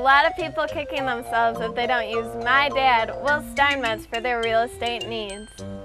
lot of people kicking themselves if they don't use my dad, Will Steinmetz, for their real estate needs.